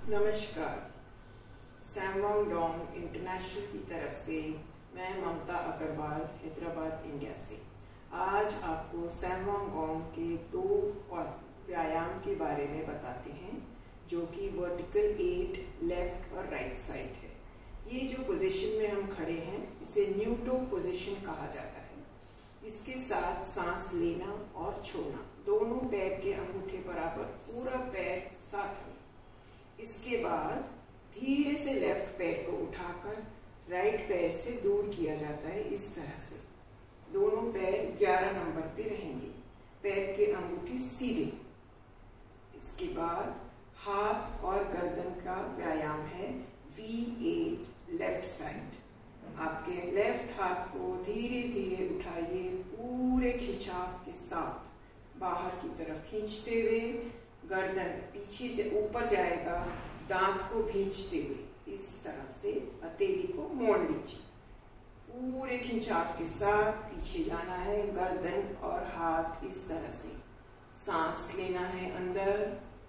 नमस्कार। सैमवांग Dong international की तरफ से मैं ममता अग्रवाल हैदराबाद इंडिया से आज आपको सैमवांग डोंग के दो व्यायाम के बारे में बताते हैं जो कि वर्टिकल 8 लेफ्ट और राइट साइड है। ये जो पोजीशन में हम खड़े हैं इसे न्यूटो पोजीशन कहा जाता है। इसके साथ सांस लेना और छोड़ना, दोनों पैर के अंगूठे बराबर, पूरा पैर साथ में। इसके बाद धीरे से लेफ्ट पैर को उठाकर राइट पैर से दूर किया जाता है। इस तरह से दोनों पैर 11 नंबर पे रहेंगे, पैर के अंगूठे सीधे। इसके बाद हाथ और गर्दन का व्यायाम है V8 लेफ्ट साइड। आपके लेफ्ट हाथ को धीरे धीरे उठाइए, पूरे खिंचाव के साथ बाहर की तरफ खींचते हुए, गर्दन पीछे ऊपर जाएगा, दांत को भींचते हुए इस तरह से हथेली को मोड़ लीजिए। पूरे खिंचाव के साथ पीछे जाना है, गर्दन और हाथ इस तरह से। सांस लेना है अंदर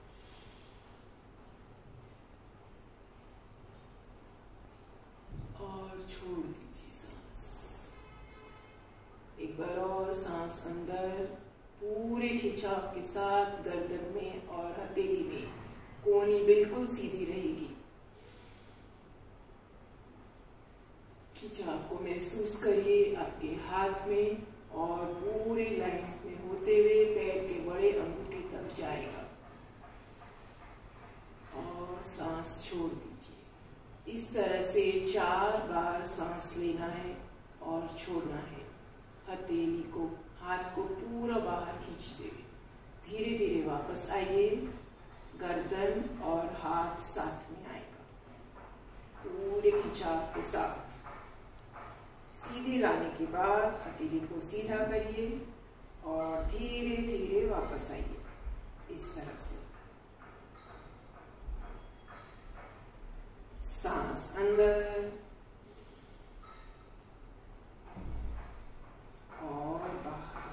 और छोड़ दीजिए सांस। एक बार और सांस अंदर, पूरे खिंचाव के साथ गर्दन में और हथेली में, कोहनी बिल्कुल सीधी रहेगी। खिंचाव को महसूस करिए आपके हाथ में और पूरे लाइन में होते हुए पैर के बड़े अंगूठे तक जाएगा। और सांस छोड़ दीजिए। इस तरह से 4 बार सांस लेना है और छोड़ना है। हथेली को, हाथ को पूरा बाहर खींचते हुए धीरे धीरे वापस आइए, गर्दन और हाथ साथ में आएगा। पूरे खिंचाव के साथ सीधे लाने के बाद हथेली को सीधा करिए और धीरे धीरे वापस आइए इस तरह से। सांस अंदर और बाहर।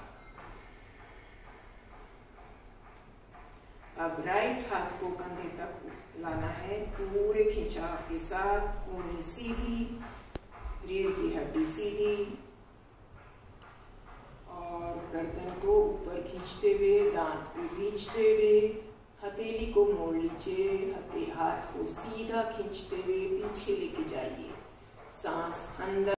अब राइट हाथ को कंधे तक लाना है, पूरे खिंचाव के साथ, कोहनी सीधी, रीढ़ की हड्डी सीधी और गर्दन को ऊपर खींचते हुए, दांत को भींचते हुए, हथेली को मोड़ लीजिए, हाथ को सीधा खींचते हुए पीछे लेके जाइए। सांस अंदर